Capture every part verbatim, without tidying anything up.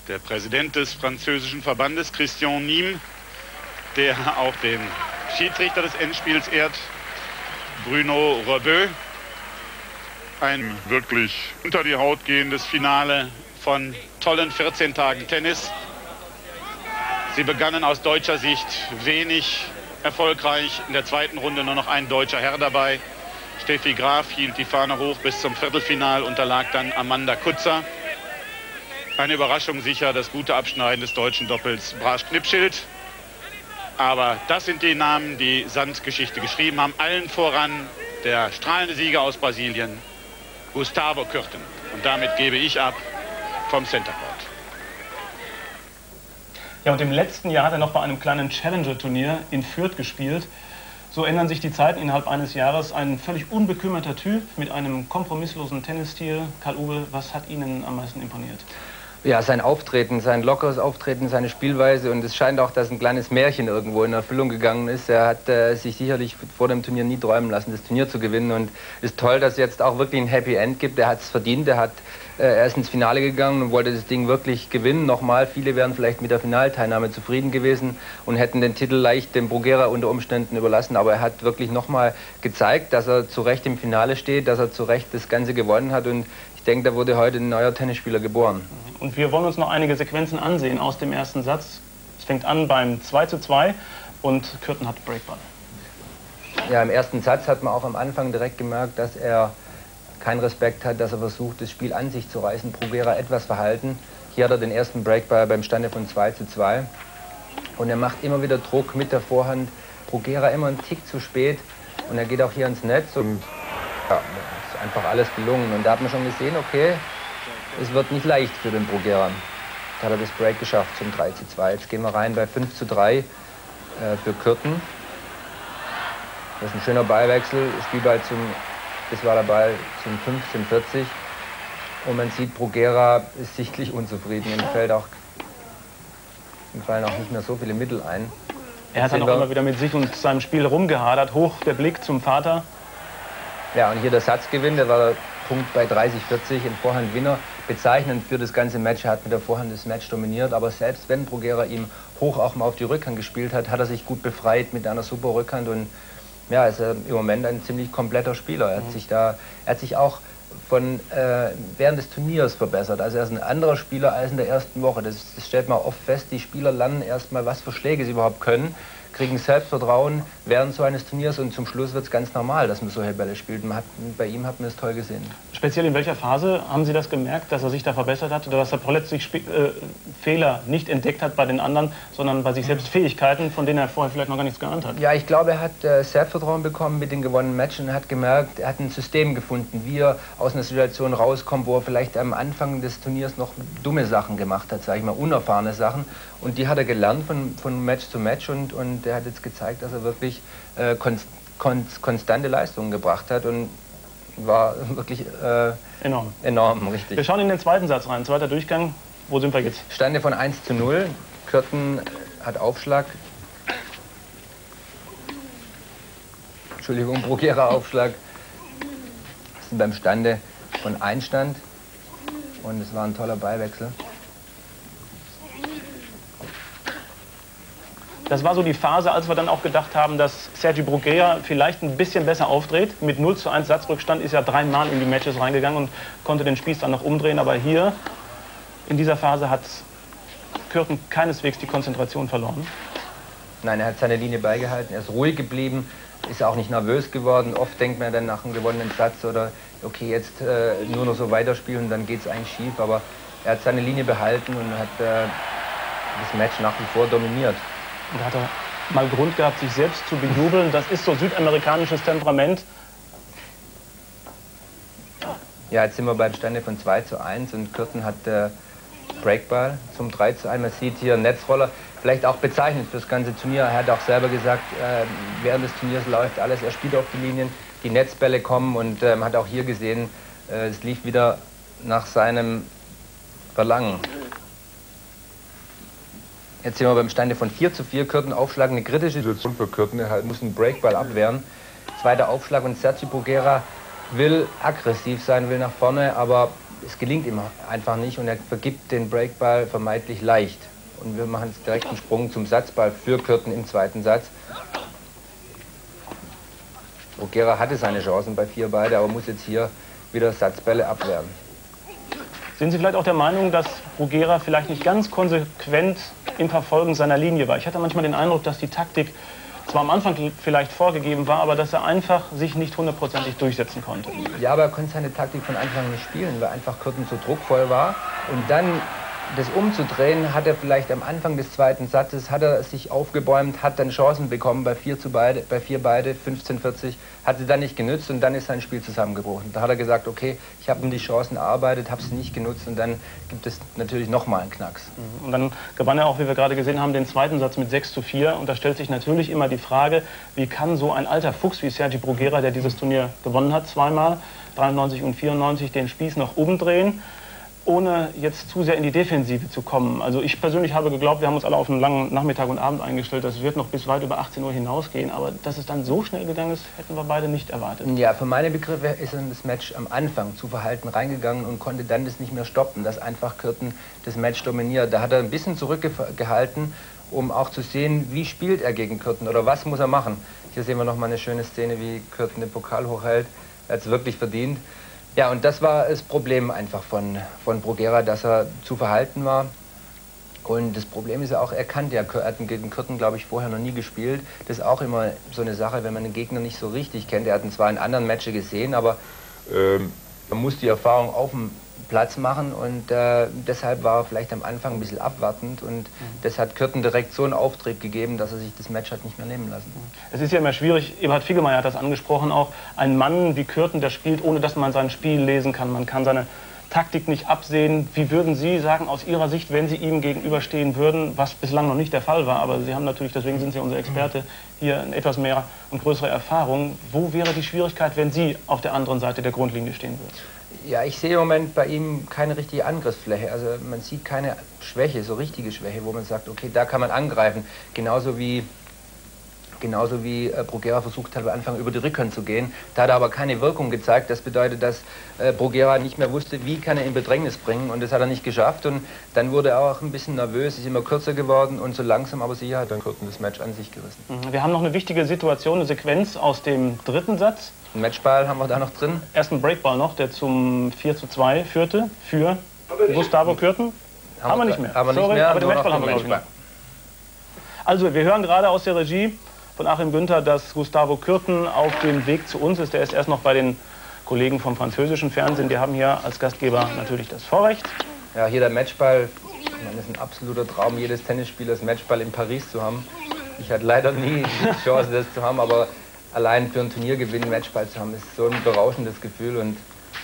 der Präsident des französischen Verbandes, Christian Nîmes, der auch den Schiedsrichter des Endspiels ehrt, Bruno Rebeu. Ein wirklich unter die Haut gehendes Finale von tollen vierzehn Tagen Tennis. Sie begannen aus deutscher Sicht wenig erfolgreich. In der zweiten Runde nur noch ein deutscher Herr dabei. Steffi Graf hielt die Fahne hoch bis zum Viertelfinal, unterlag dann Amanda Kutzer. Eine Überraschung sicher, das gute Abschneiden des deutschen Doppels Brasch-Knipschild. Aber das sind die Namen, die Sandgeschichte geschrieben haben. Allen voran der strahlende Sieger aus Brasilien, Gustavo Kuerten. Und damit gebe ich ab vom Center Court. Ja, und im letzten Jahr hat er noch bei einem kleinen Challenger-Turnier in Fürth gespielt. So ändern sich die Zeiten innerhalb eines Jahres. Ein völlig unbekümmerter Typ mit einem kompromisslosen Tennisstil. Karl-Uwe, was hat Ihnen am meisten imponiert? Ja, sein Auftreten, sein lockeres Auftreten, seine Spielweise, und es scheint auch, dass ein kleines Märchen irgendwo in Erfüllung gegangen ist. Er hat äh, sich sicherlich vor dem Turnier nie träumen lassen, das Turnier zu gewinnen, und es ist toll, dass es jetzt auch wirklich ein Happy End gibt. Er hat es verdient, er, hat, äh, er ist ins Finale gegangen und wollte das Ding wirklich gewinnen. Nochmal, viele wären vielleicht mit der Finalteilnahme zufrieden gewesen und hätten den Titel leicht dem Bruguera unter Umständen überlassen, aber er hat wirklich nochmal gezeigt, dass er zu Recht im Finale steht, dass er zu Recht das Ganze gewonnen hat, und ich denke, da wurde heute ein neuer Tennisspieler geboren. Und wir wollen uns noch einige Sequenzen ansehen aus dem ersten Satz. Es fängt an beim zwei zu zwei und Kuerten hat Breakball. Ja, im ersten Satz hat man auch am Anfang direkt gemerkt, dass er keinen Respekt hat, dass er versucht, das Spiel an sich zu reißen. Bruguera etwas verhalten. Hier hat er den ersten Breakball beim Stande von zwei zu zwei. Und er macht immer wieder Druck mit der Vorhand. Bruguera immer einen Tick zu spät. Und er geht auch hier ins Netz. Und ja, ist einfach alles gelungen. Und da hat man schon gesehen, okay, es wird nicht leicht für den Bruguera. Da hat er das Break geschafft zum drei zu zwei. Jetzt gehen wir rein bei fünf zu drei äh, für Kuerten. Das ist ein schöner Ballwechsel. Spielball zum, das war der Ball zum fünfzehn vierzig. Und man sieht, Bruguera ist sichtlich unzufrieden. Ihm fällt auch, ihm fallen auch nicht mehr so viele Mittel ein. Er hat dann auch immer wieder mit sich und seinem Spiel rumgehadert. Hoch der Blick zum Vater. Ja, und hier der Satzgewinn, der war der Punkt bei dreißig vierzig, ein Vorhandwinner. Bezeichnend für das ganze Match, er hat mit der Vorhand das Match dominiert, aber selbst wenn Bruguera ihm hoch auch mal auf die Rückhand gespielt hat, hat er sich gut befreit mit einer super Rückhand, und ja, ist er im Moment ein ziemlich kompletter Spieler. Er hat sich da, er hat sich auch von äh, während des Turniers verbessert. Also er ist ein anderer Spieler als in der ersten Woche. Das, das stellt man oft fest, die Spieler lernen erstmal, was für Schläge sie überhaupt können, kriegen Selbstvertrauen während so eines Turniers, und zum Schluss wird es ganz normal, dass man solche Bälle spielt. Man hat, bei ihm hat man es toll gesehen. Speziell in welcher Phase haben Sie das gemerkt, dass er sich da verbessert hat, oder dass er plötzlich äh, Fehler nicht entdeckt hat bei den anderen, sondern bei sich selbst Fähigkeiten, von denen er vorher vielleicht noch gar nichts geahnt hat? Ja, ich glaube, er hat äh, Selbstvertrauen bekommen mit den gewonnenen Matches und hat gemerkt, er hat ein System gefunden, wie er aus einer Situation rauskommt, wo er vielleicht am Anfang des Turniers noch dumme Sachen gemacht hat, sage ich mal, unerfahrene Sachen. Und die hat er gelernt von, von Match zu Match, und, und er hat jetzt gezeigt, dass er wirklich äh, konst, konst, konstante Leistungen gebracht hat, und war wirklich äh, enorm. enorm, richtig. Wir schauen in den zweiten Satz rein, zweiter Durchgang. Wo sind wir jetzt? Stande von eins zu null. Kuerten hat Aufschlag. Entschuldigung, Bruguera Aufschlag. Wir sind beim Stande von Einstand, und es war ein toller Ballwechsel. Das war so die Phase, als wir dann auch gedacht haben, dass Sergi Bruguera vielleicht ein bisschen besser aufdreht. Mit null zu eins Satzrückstand ist er dreimal in die Matches reingegangen und konnte den Spieß dann noch umdrehen. Aber hier, in dieser Phase, hat Kuerten keineswegs die Konzentration verloren. Nein, er hat seine Linie beigehalten, er ist ruhig geblieben, ist auch nicht nervös geworden. Oft denkt man dann nach einem gewonnenen Satz, oder okay, jetzt äh, nur noch so weiterspielen, und dann geht es eigentlich schief. Aber er hat seine Linie behalten und hat äh, das Match nach wie vor dominiert. Und da hat er mal Grund gehabt, sich selbst zu bejubeln. Das ist so südamerikanisches Temperament. Ja, jetzt sind wir beim Stande von zwei zu eins, und Kuerten hat äh, Breakball zum drei zu eins. Man sieht hier Netzroller, vielleicht auch bezeichnend für das ganze Turnier. Er hat auch selber gesagt, äh, während des Turniers läuft alles, er spielt auf die Linien, die Netzbälle kommen, und äh, man hat auch hier gesehen, äh, es lief wieder nach seinem Verlangen. Jetzt sind wir beim Stande von vier zu vier. Kuerten Aufschlag, eine kritische Situation für Kuerten. Er muss einen Breakball abwehren. Zweiter Aufschlag, und Sergi Bruguera will aggressiv sein, will nach vorne, aber es gelingt ihm einfach nicht und er vergibt den Breakball vermeintlich leicht. Und wir machen jetzt direkt einen Sprung zum Satzball für Kürten im zweiten Satz. Bruguera hatte seine Chancen bei vier beide, aber muss jetzt hier wieder Satzbälle abwehren. Sind Sie vielleicht auch der Meinung, dass Bruguera vielleicht nicht ganz konsequent im Verfolgen seiner Linie war? Ich hatte manchmal den Eindruck, dass die Taktik zwar am Anfang vielleicht vorgegeben war, aber dass er einfach sich nicht hundertprozentig durchsetzen konnte. Ja, aber er konnte seine Taktik von Anfang an nicht spielen, weil einfach Kürten zu druckvoll war. Und dann das umzudrehen, hat er vielleicht am Anfang des zweiten Satzes, hat er sich aufgebäumt, hat dann Chancen bekommen bei vier zu beide, bei vier beide, fünfzehn vierzig, hat sie dann nicht genützt und dann ist sein Spiel zusammengebrochen. Da hat er gesagt, okay, ich habe mir die Chancen erarbeitet, habe sie nicht genutzt und dann gibt es natürlich nochmal einen Knacks. Und dann gewann er auch, wie wir gerade gesehen haben, den zweiten Satz mit sechs zu vier und da stellt sich natürlich immer die Frage, wie kann so ein alter Fuchs wie Sergi Bruguera, der dieses Turnier gewonnen hat, zweimal, dreiundneunzig und vierundneunzig, den Spieß noch umdrehen, ohne jetzt zu sehr in die Defensive zu kommen. Also ich persönlich habe geglaubt, wir haben uns alle auf einen langen Nachmittag und Abend eingestellt, das wird noch bis weit über achtzehn Uhr hinausgehen, aber dass es dann so schnell gegangen ist, hätten wir beide nicht erwartet. Ja, für meine Begriffe ist er in das Match am Anfang zu verhalten reingegangen und konnte dann das nicht mehr stoppen, dass einfach Kürten das Match dominiert. Da hat er ein bisschen zurückgehalten, um auch zu sehen, wie spielt er gegen Kürten oder was muss er machen. Hier sehen wir noch mal eine schöne Szene, wie Kürten den Pokal hochhält. Er hat es wirklich verdient. Ja, und das war das Problem einfach von, von Bruguera, dass er zu verhalten war. Und das Problem ist ja auch, er kannte ja, er hat gegen Kürten, glaube ich, vorher noch nie gespielt. Das ist auch immer so eine Sache, wenn man den Gegner nicht so richtig kennt. Er hat ihn zwar in anderen Matches gesehen, aber ähm, man muss die Erfahrung auf dem Platz machen und äh, deshalb war er vielleicht am Anfang ein bisschen abwartend und mhm. das hat Kürten direkt so einen Auftrieb gegeben, dass er sich das Match hat nicht mehr nehmen lassen. Es ist ja immer schwierig, Eberhard Fiegemeyer hat das angesprochen auch, ein Mann wie Kürten, der spielt, ohne dass man sein Spiel lesen kann, man kann seine Taktik nicht absehen. Wie würden Sie sagen, aus Ihrer Sicht, wenn Sie ihm gegenüberstehen würden, was bislang noch nicht der Fall war, aber Sie haben natürlich, deswegen sind Sie unser Experte, hier etwas mehr und größere Erfahrung. Wo wäre die Schwierigkeit, wenn Sie auf der anderen Seite der Grundlinie stehen würden? Ja, ich sehe im Moment bei ihm keine richtige Angriffsfläche. Also man sieht keine Schwäche, so richtige Schwäche, wo man sagt, okay, da kann man angreifen. Genauso wie, genauso wie äh, Bruguera versucht hat, am Anfang über die Rückhand zu gehen. Da hat er aber keine Wirkung gezeigt. Das bedeutet, dass äh, Bruguera nicht mehr wusste, wie kann er in Bedrängnis bringen. Und das hat er nicht geschafft. Und dann wurde er auch ein bisschen nervös, ist immer kürzer geworden. Und so langsam aber sicher hat dann Kürten das Match an sich gerissen. Wir haben noch eine wichtige Situation, eine Sequenz aus dem dritten Satz. Ein Matchball haben wir da noch drin. Erst ein Breakball noch, der zum vier zu zwei führte für Gustavo Kürten. Haben, haben wir nicht mehr. Aber, Sorry, nicht mehr, aber den Matchball haben wir noch nicht. Also wir hören gerade aus der Regie von Achim Günther, dass Gustavo Kürten auf dem Weg zu uns ist. Der ist erst noch bei den Kollegen vom französischen Fernsehen. Die haben hier als Gastgeber natürlich das Vorrecht. Ja, hier der Matchball. Das ist ein absoluter Traum jedes Tennisspielers, Matchball in Paris zu haben. Ich hatte leider nie die Chance, das zu haben, aber allein für ein Turniergewinn einen Matchball zu haben, ist so ein berauschendes Gefühl und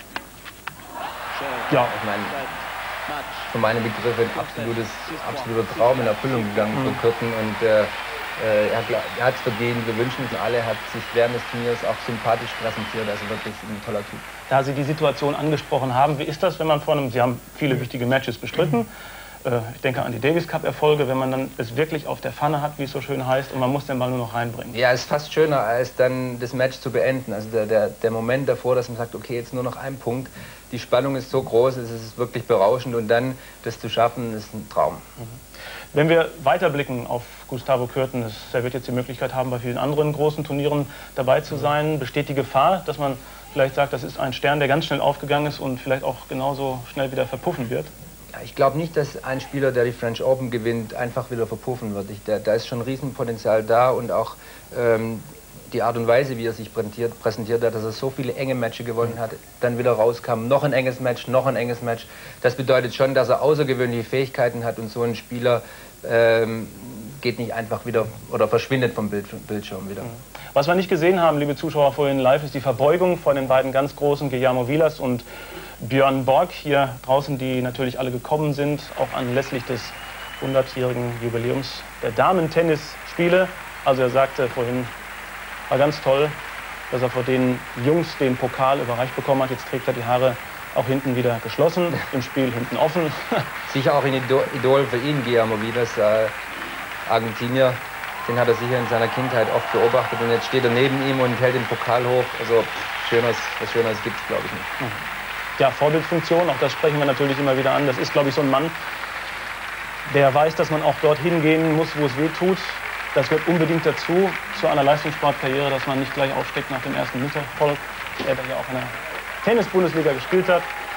ja, ich meine, für meine Begriffe ein absolutes, absoluter Traum in Erfüllung gegangen mhm. für Kürten und äh, er hat es verdient, wir wünschen es alle, er hat sich während des Turniers auch sympathisch präsentiert, also wirklich ein toller Typ. Da Sie die Situation angesprochen haben, wie ist das, wenn man vor einem, Sie haben viele wichtige Matches bestritten, ich denke an die Davis-Cup-Erfolge, wenn man dann es wirklich auf der Pfanne hat, wie es so schön heißt, und man muss den Ball nur noch reinbringen. Ja, es ist fast schöner, als dann das Match zu beenden. Also der, der, der Moment davor, dass man sagt, okay, jetzt nur noch ein Punkt. Die Spannung ist so groß, es ist wirklich berauschend und dann das zu schaffen, ist ein Traum. Wenn wir weiterblicken auf Gustavo Kürten, er wird jetzt die Möglichkeit haben, bei vielen anderen großen Turnieren dabei zu sein. Besteht die Gefahr, dass man vielleicht sagt, das ist ein Stern, der ganz schnell aufgegangen ist und vielleicht auch genauso schnell wieder verpuffen wird? Ich glaube nicht, dass ein Spieler, der die French Open gewinnt, einfach wieder verpuffen wird. Ich, da, da ist schon Riesenpotenzial da und auch ähm, die Art und Weise, wie er sich präsentiert, präsentiert hat, dass er so viele enge Matches gewonnen hat, dann wieder rauskam, noch ein enges Match, noch ein enges Match. Das bedeutet schon, dass er außergewöhnliche Fähigkeiten hat und so ein Spieler ähm, geht nicht einfach wieder oder verschwindet vom Bild, Bildschirm wieder. Was wir nicht gesehen haben, liebe Zuschauer, vorhin live, ist die Verbeugung von den beiden ganz großen, Guillermo Vilas und Björn Borg, hier draußen, die natürlich alle gekommen sind, auch anlässlich des hundertjährigen Jubiläums der Damen-Tennis-Spiele. Also er sagte vorhin, war ganz toll, dass er vor den Jungs den Pokal überreicht bekommen hat. Jetzt trägt er die Haare auch hinten wieder geschlossen, im Spiel hinten offen. Sicher auch ein Idol für ihn, Guillermo Vilas, äh, Argentinier. Den hat er sicher in seiner Kindheit oft beobachtet und jetzt steht er neben ihm und hält den Pokal hoch. Also schöneres, was Schöneres gibt es, glaube ich, nicht. ja, Vorbildfunktion, auch das sprechen wir natürlich immer wieder an. Das ist, glaube ich, so ein Mann, der weiß, dass man auch dorthin gehen muss, wo es weh tut. Das gehört unbedingt dazu, zu einer Leistungssportkarriere, dass man nicht gleich aufsteckt nach dem ersten Misserfolg, der da ja auch in der Tennis-Bundesliga gespielt hat.